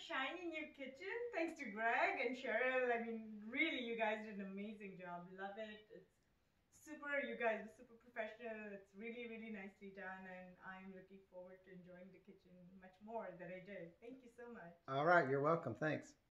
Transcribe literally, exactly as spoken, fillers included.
shiny new kitchen thanks to Greg and Cheryl. I mean, really, you guys did an amazing job. Love it. It's super, you guys are super professional. It's really, really nicely done, and I'm looking forward to enjoying the kitchen much more than I did. Thank you so much. All right, you're welcome. Thanks.